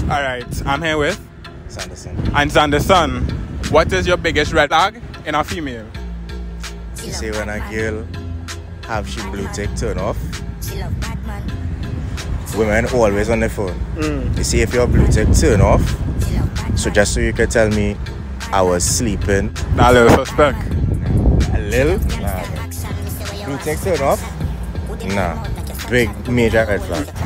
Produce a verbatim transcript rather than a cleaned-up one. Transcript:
Alright, I'm here with Sanderson. and Sanderson. What is your biggest red flag in a female? You see, when a girl have she blue tick turn off, women always on the phone. Mm. You see, if your blue tick turn off, so just so you can tell me I was sleeping. That little suspect. A little? Nah. Blue tick turn off? Nah. Big major red flag.